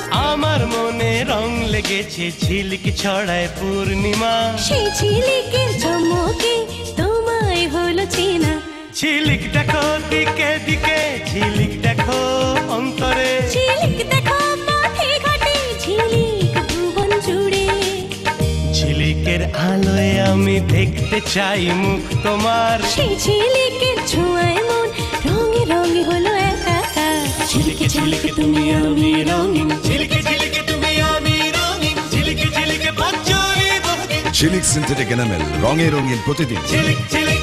আমার মনে রং লেগেছে ঝিলিক ছড়ায় পূর্ণিমা সেই ঝিলিকের চমকে তোমায় হলো চেনা ঝিলিক দেখো দিকে দিকে ঝিলিক দেখো অন্তরে ঝিলিক দেখো পথে ঘাটে ঝিলিক ভুবন জুড়ে ঝিলিকের আলোয় আমি দেখতে চাই মুখ তোমার সেই ঝিলিকের ছোঁয়ায় মন রঙে রঙে হলো একাকার ঝিলিকে ঝিলিকে তুমি আমি রঙিন ঝিলিকে ঝিলিকে তুমি আমি রঙিন ঝিলিকে ঝিলিকে পঞ্চমী বহুদিন ঝিলিক সিনথেটিক এনামেল রঙে রঙিন প্রতিদিন ঝিলিক ঝিলিক